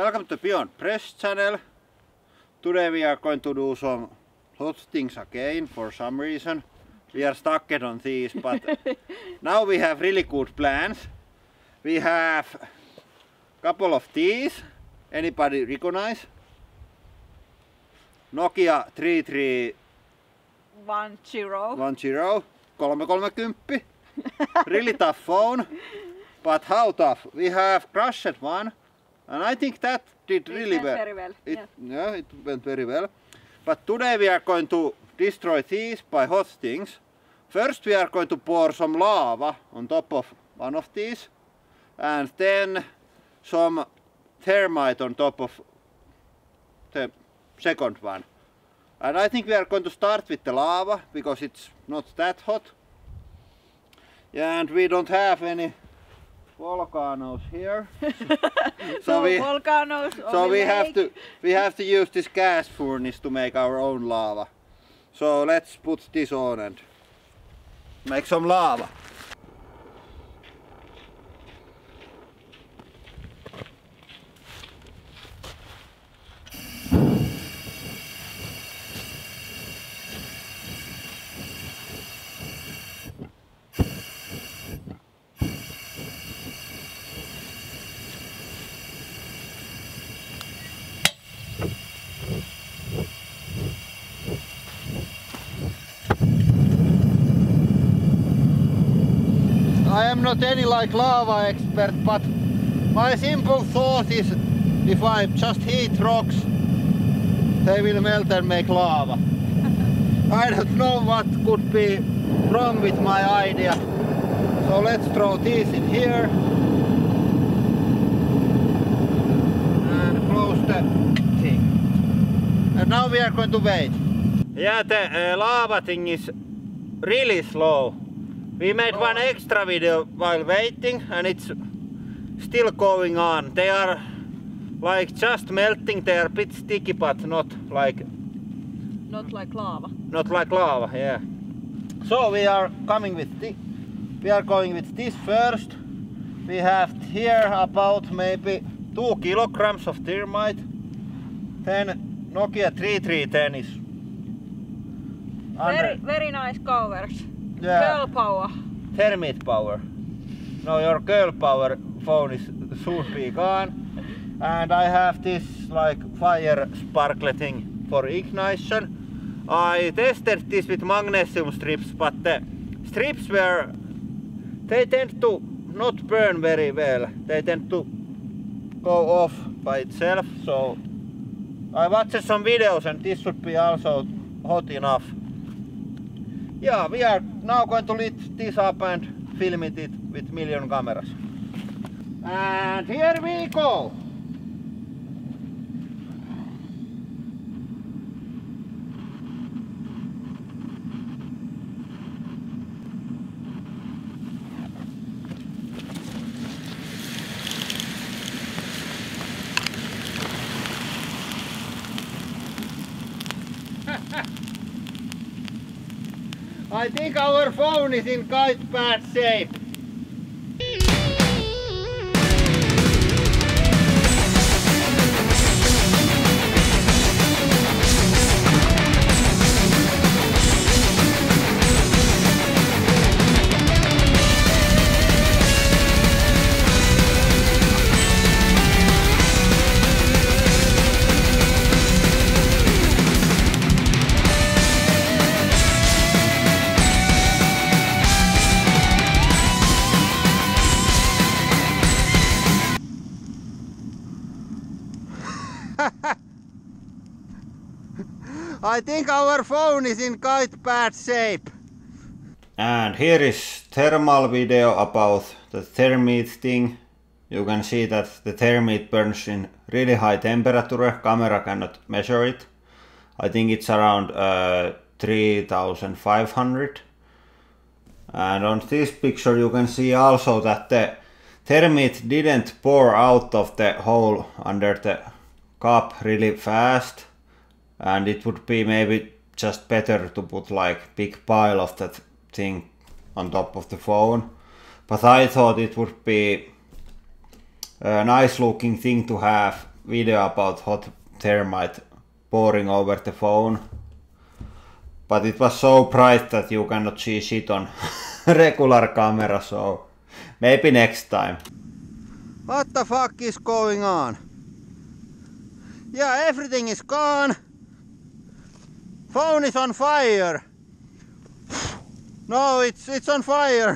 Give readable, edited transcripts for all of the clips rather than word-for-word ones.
Welcome to Beyond Press channel. Today we are going to do some hot things again for some reason. We are stuck on these, but now we have really good plans. We have a couple of these. Anybody recognize? Nokia 3310 330. Really tough phone. But how tough? We have crushed one, and I think that did really well. Very well. Yeah, it went very well. But today we are going to destroy these by hot things. First we are going to pour some lava on top of one of these, and then some thermite on top of the second one. And I think we are going to start with the lava because it's not that hot. Yeah, and we don't have any volcanoes here. so we have to use this gas furnace to make our own lava. So let's put this on and make some lava. I am not any like lava expert, but my simple thought is if I just heat rocks, they will melt and make lava. I don't know what could be wrong with my idea. So let's throw these in here and close the thing. And now we are going to wait. Yeah, the lava thing is really slow. We made one extra video while waiting and it's still going on. They are like just melting, they are a bit sticky but not like lava. Not like lava, yeah. So we are coming with this. We are going with this first. We have here about maybe 2 kilograms of thermite. Then Nokia 3310 is very nice covers. Yeah. Girl power. Thermite power. No, your girl power phone is soon be gone. And I have this like fire sparkler thing for ignition. I tested this with magnesium strips, but the strips they tend to not burn very well. They tend to go off by itself. So I watched some videos and this should be also hot enough. Yeah, we are now going to light this up and film it with million cameras. And here we go! I think our phone is in quite bad shape. I think our phone is in quite bad shape. And here is thermal video about the thermite thing. You can see that the thermite burns in really high temperature. Camera cannot measure it. I think it's around 3500. And on this picture you can see also that the thermite didn't pour out of the hole under the cup really fast. And it would be maybe just better to put like big pile of that thing on top of the phone. But I thought it would be a nice looking thing to have video about hot thermite pouring over the phone, but it was so bright that you cannot see shit on regular camera, so maybe next time. What the fuck is going on? Yeah, everything is gone. Phone is on fire. No, it's on fire.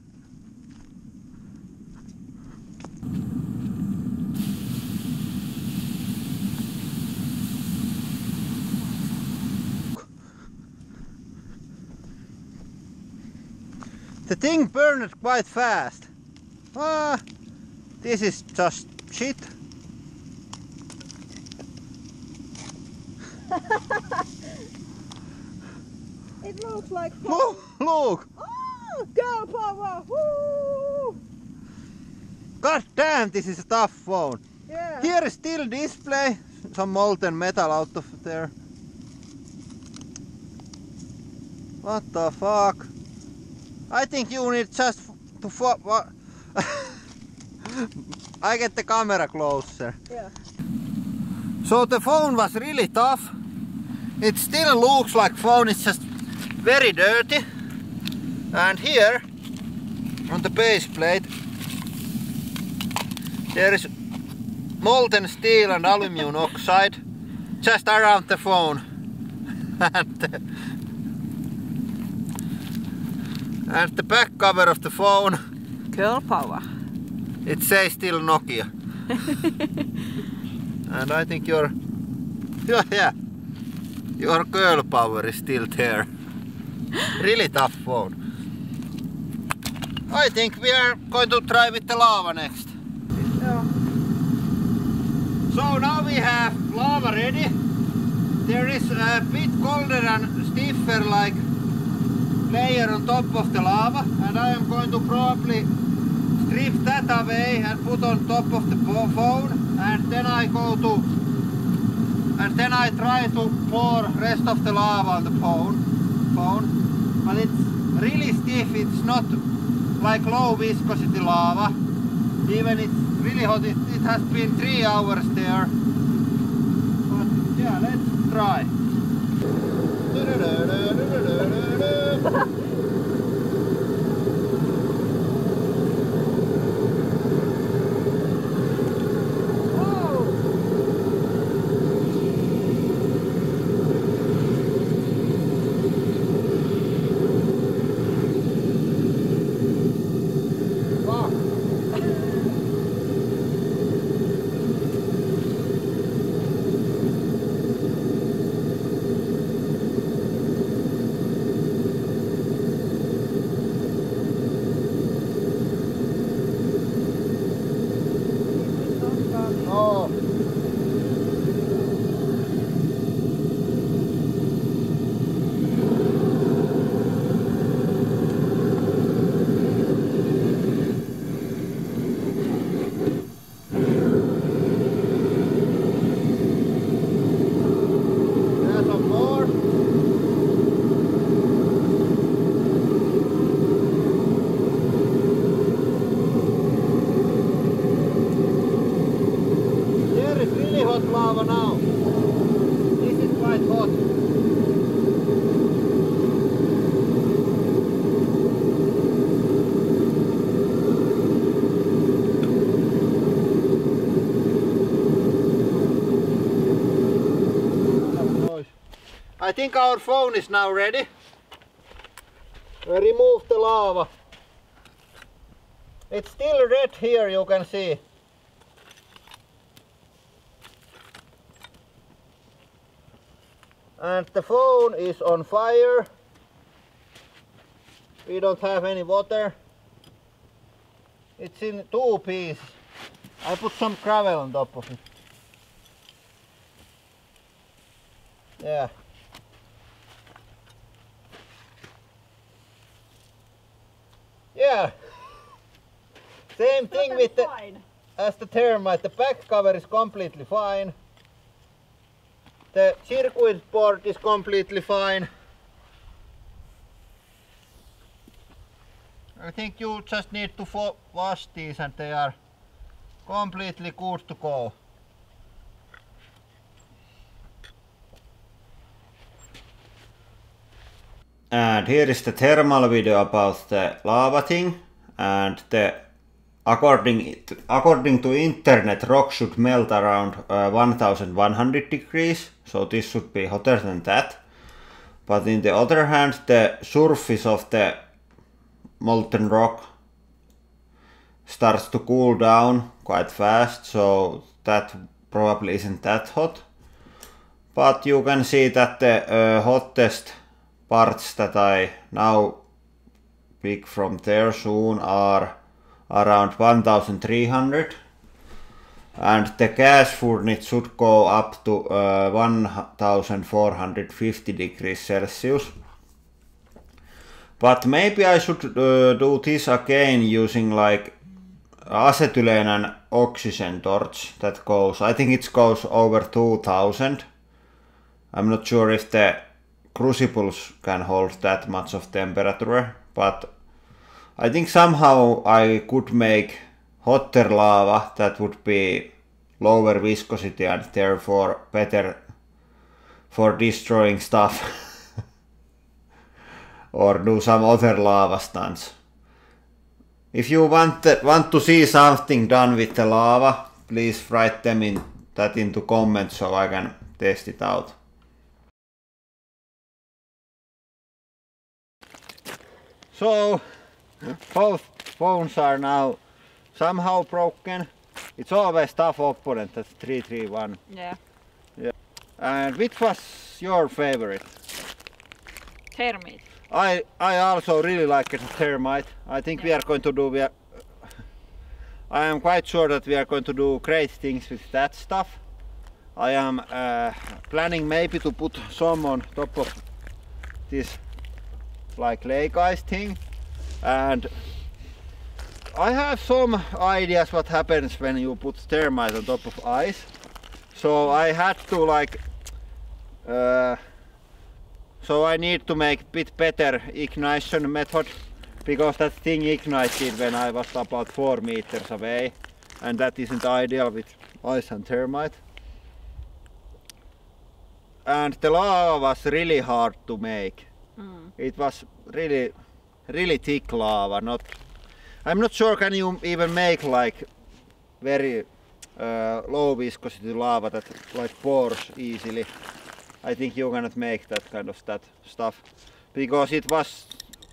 The thing burned quite fast. This is just shit. It looks like Look! Oh, girl power! Woo! God damn, this is a tough phone. Yeah. Here is still display, some molten metal out of there. What the fuck? I think you need just to what? I get the camera closer. Yeah. So the phone was really tough. It still looks like phone is just very dirty. And here on the base plate there is molten steel and aluminum oxide just around the phone. And the back cover of the phone, Girl power. it says still Nokia. And I think your girl power is still there. Really tough phone. I think we are going to try with the lava next. Yeah. So now we have lava ready. There is a bit colder and stiffer like layer on top of the lava, and I am going to probably strip that away and put on top of the phone, and then I try to pour rest of the lava on the phone. But it's really stiff. It's not like low viscosity lava. Even it's really hot. It has been 3 hours there. But yeah, let's try. Lava now. This is quite hot. I think our phone is now ready. We remove the lava. It's still red here, you can see. And the phone is on fire. We don't have any water. It's in 2 pieces. I put some gravel on top of it. Yeah. Yeah. Same thing with the as the thermite. The back cover is completely fine. The circuit board is completely fine. I think you just need to wash these and they are completely good to go. And here is the thermal video about the lava thing, and according to internet, rock should melt around 1100 degrees, so this should be hotter than that. But on the other hand, the surface of the molten rock starts to cool down quite fast, so that probably isn't that hot. But you can see that the hottest parts that I now pick from there soon are around 1300, and the gas furnace should go up to 1450 degrees Celsius. But maybe I should do this again using like acetylene and oxygen torch that goes, I think it goes over 2000. I'm not sure if the crucibles can hold that much of temperature, but I think somehow I could make hotter lava that would be lower viscosity and therefore better for destroying stuff or do some other lava stunts. If you want to see something done with the lava, please write them into comments so I can test it out. So both phones are now somehow broken. It's always tough opponent, that's 331. Yeah. And which was your favorite? Thermite. I also really like the Thermite. I think we are going to do, I am quite sure that we are going to do great things with that stuff. I am planning maybe to put some on top of this like lake ice thing, and I have some ideas what happens when you put thermite on top of ice. So I had to like so I need to make a bit better ignition method, because that thing ignited when I was about 4 meters away, and that isn't ideal with ice and thermite. And the lava was really hard to make. It was really thick lava. I'm not sure can you even make like very low viscosity lava that like pours easily. I think you cannot make that kind of stuff, because it was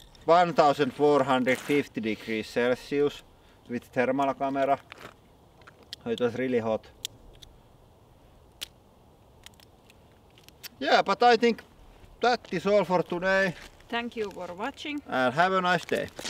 1450 degrees Celsius with thermal camera. It was really hot. Yeah, but I think that is all for today. Thank you for watching. And have a nice day.